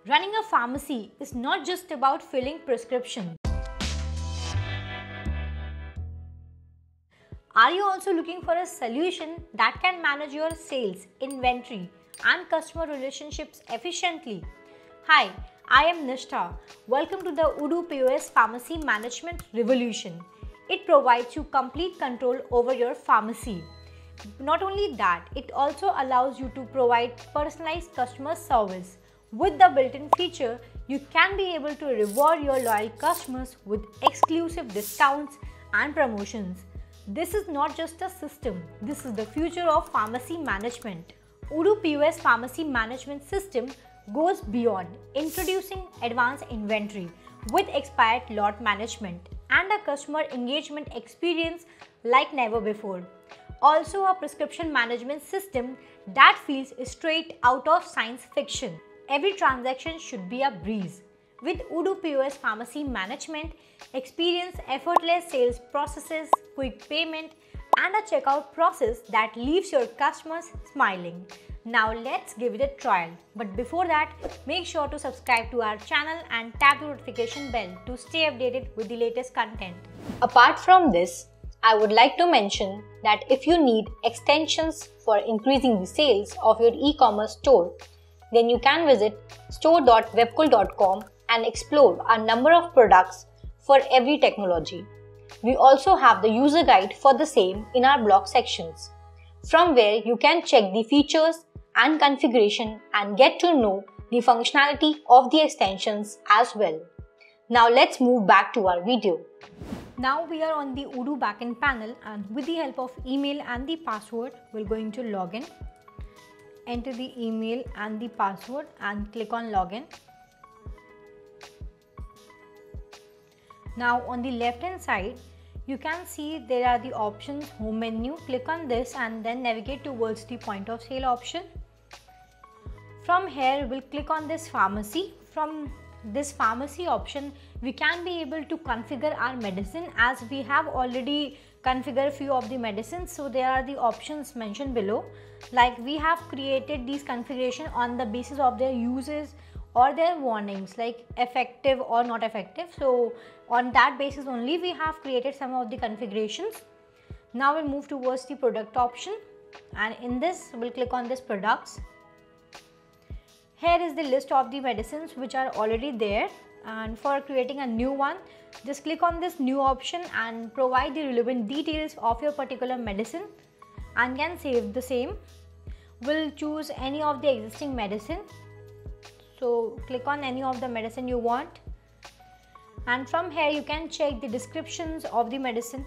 Running a pharmacy is not just about filling prescriptions. Are you also looking for a solution that can manage your sales, inventory, and customer relationships efficiently? Hi, I am Nishtha. Welcome to the Odoo POS Pharmacy Management Revolution. It provides you complete control over your pharmacy. Not only that, it also allows you to provide personalized customer service. With the built-in feature, you can be able to reward your loyal customers with exclusive discounts and promotions. This is not just a system, this is the future of pharmacy management. Odoo POS Pharmacy Management System goes beyond, introducing advanced inventory with expired lot management and a customer engagement experience like never before. Also a prescription management system that feels straight out of science fiction. Every transaction should be a breeze. With Odoo POS Pharmacy Management, experience effortless sales processes, quick payment, and a checkout process that leaves your customers smiling. Now let's give it a trial. But before that, make sure to subscribe to our channel and tap the notification bell to stay updated with the latest content. Apart from this, I would like to mention that if you need extensions for increasing the sales of your e-commerce store, then you can visit store.webkul.com and explore a number of products for every technology. We also have the user guide for the same in our blog sections, from where you can check the features and configuration and get to know the functionality of the extensions as well. Now let's move back to our video. Now we are on the Odoo backend panel, and with the help of email and the password, we're going to log in. Enter the email and the password and click on login. Now on the left hand side, you can see there are the options, home menu. Click on this and then navigate towards the point of sale option. From here, we'll click on this pharmacy. From this pharmacy option, we can be able to configure our medicine, as we have already configured a few of the medicines. So there are the options mentioned below. Like we have created these configuration on the basis of their uses or their warnings, like effective or not effective. So on that basis only we have created some of the configurations. Now we'll move towards the product option, and in this we'll click on this products. Here is the list of the medicines which are already there, and for creating a new one, just click on this new option and provide the relevant details of your particular medicine and can save the same. We'll choose any of the existing medicine. So click on any of the medicine you want, and from here you can check the descriptions of the medicine.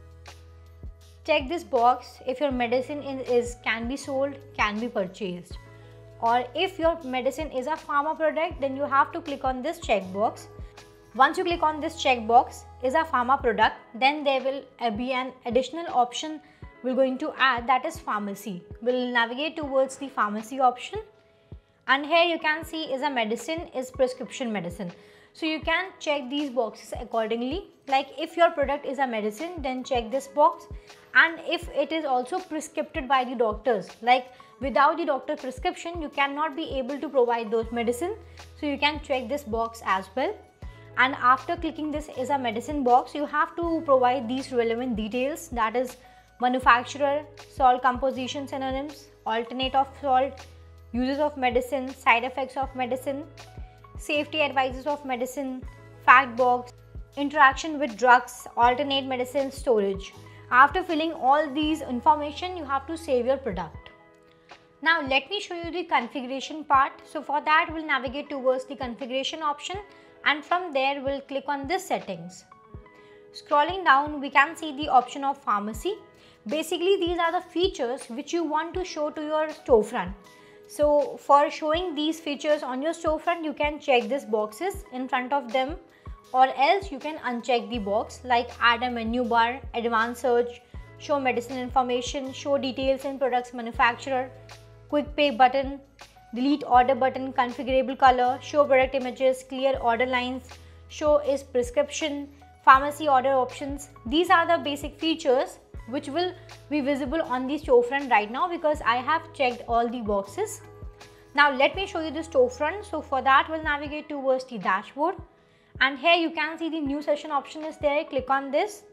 Check this box if your medicine can be sold, can be purchased, or if your medicine is a pharma product, then you have to click on this checkbox. Once you click on this checkbox, is a pharma product, then there will be an additional option we're going to add, that is pharmacy. We'll navigate towards the pharmacy option, and here you can see is a medicine, is prescription medicine. So you can check these boxes accordingly. Like if your product is a medicine, then check this box, and if it is also prescribed by the doctors, like without the doctor prescription you cannot be able to provide those medicine, so you can check this box as well. And after clicking this is a medicine box, you have to provide these relevant details, that is manufacturer, salt composition synonyms, alternate of salt, uses of medicine, side effects of medicine, safety advices of medicine, fact box, interaction with drugs, alternate medicine, storage. After filling all these information, you have to save your product. Now let me show you the configuration part. So for that we'll navigate towards the configuration option, and from there we'll click on this settings. Scrolling down, we can see the option of pharmacy. Basically these are the features which you want to show to your storefront. So for showing these features on your storefront, you can check these boxes in front of them, or else you can uncheck the box, like add a menu bar, advanced search, show medicine information, show details in products manufacturer, quick pay button, delete order button, configurable color, show product images, clear order lines, show is prescription, pharmacy order options. These are the basic features which will be visible on the storefront right now, because I have checked all the boxes. Now let me show you the storefront. So for that we'll navigate towards the dashboard, and here you can see the new session option is there. Click on this.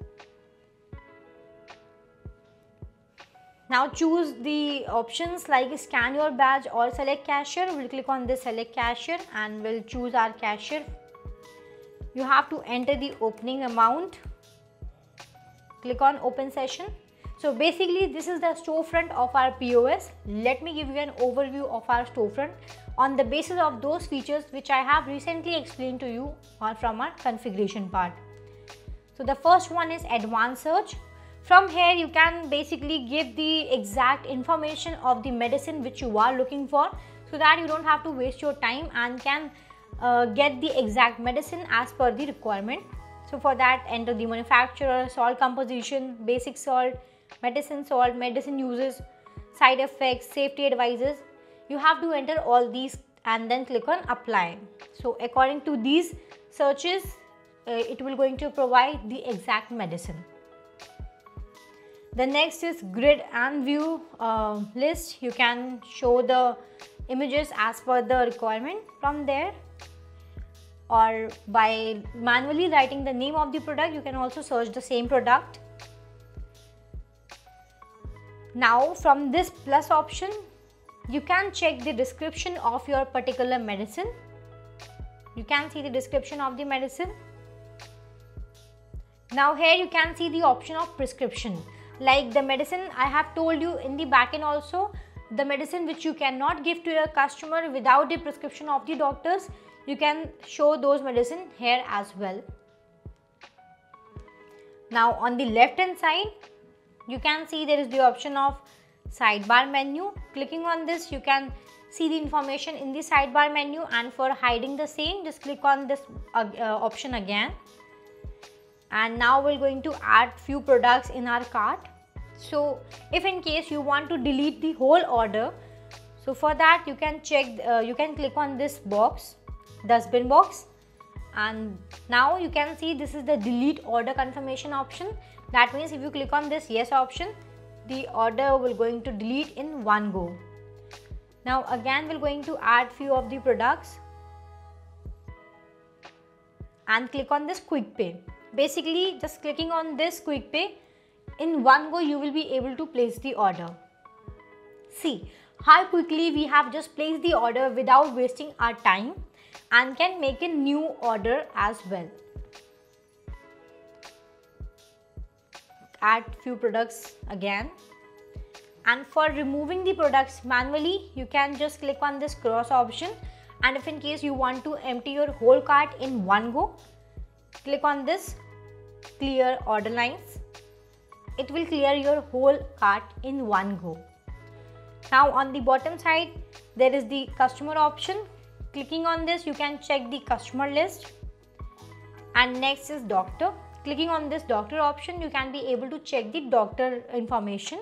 Now choose the options like scan your badge or select cashier. We'll click on this select cashier and we'll choose our cashier. You have to enter the opening amount. Click on open session. So basically this is the storefront of our POS. Let me give you an overview of our storefront on the basis of those features which I have recently explained to you from our configuration part. So the first one is advanced search. From here you can basically give the exact information of the medicine which you are looking for, so that you don't have to waste your time and can get the exact medicine as per the requirement. So for that, enter the manufacturer, salt composition, basic salt, medicine uses, side effects, safety advices. You have to enter all these and then click on apply. So according to these searches, it will going to provide the exact medicine. The next is grid and view list. You can show the images as per the requirement from there, or by manually writing the name of the product you can also search the same product. Now from this plus option you can check the description of your particular medicine. You can see the description of the medicine. Now here you can see the option of prescription. Like the medicine I have told you in the backend also, the medicine which you cannot give to your customer without the prescription of the doctors, you can show those medicine here as well. Now on the left hand side you can see there is the option of sidebar menu. Clicking on this you can see the information in the sidebar menu, and for hiding the same just click on this option again. And now we're going to add few products in our cart. So if in case you want to delete the whole order, so for that you can check, you can click on this box, dustbin box, and now you can see this is the delete order confirmation option. That means if you click on this yes option, the order will going to delete in one go. Now again we're going to add few of the products and click on this Quickpay. Basically just clicking on this Quickpay, in one go you will be able to place the order. See how quickly we have just placed the order without wasting our time, and can make a new order as well. Add few products again, and for removing the products manually you can just click on this cross option, and if in case you want to empty your whole cart in one go, click on this clear order lines. It will clear your whole cart in one go. Now on the bottom side there is the customer option. Clicking on this you can check the customer list, and next is doctor. Clicking on this doctor option you can be able to check the doctor information.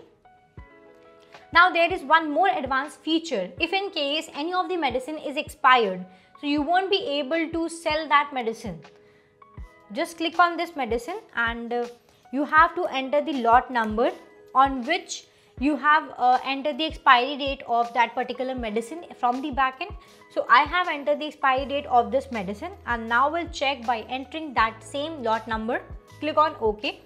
Now there is one more advanced feature. If in case any of the medicine is expired, so you won't be able to sell that medicine. Just click on this medicine and you have to enter the lot number on which you have entered the expiry date of that particular medicine from the backend. So I have entered the expiry date of this medicine, and now we'll check by entering that same lot number. Click on OK.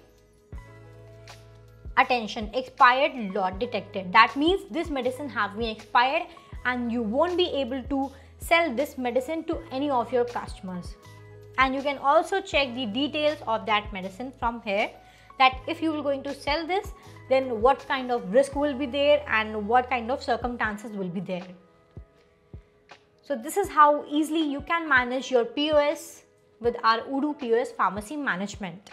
Attention, expired lot detected. That means this medicine have been expired and you won't be able to sell this medicine to any of your customers. And you can also check the details of that medicine from here, that if you are going to sell this, then what kind of risk will be there and what kind of circumstances will be there. So this is how easily you can manage your POS with our Odoo POS pharmacy management.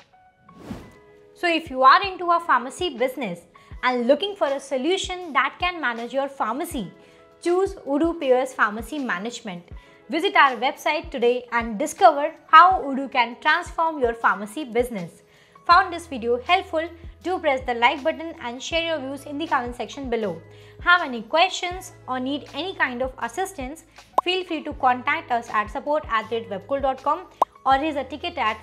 So if you are into a pharmacy business and looking for a solution that can manage your pharmacy, choose Odoo POS pharmacy management. Visit our website today and discover how Odoo can transform your pharmacy business. Found this video helpful? Do press the like button and share your views in the comment section below. Have any questions or need any kind of assistance? Feel free to contact us at support@webkul.com or raise a ticket at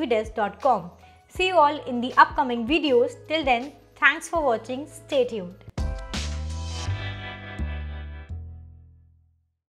webkul.uvdesk.com. See you all in the upcoming videos. Till then, thanks for watching. Stay tuned.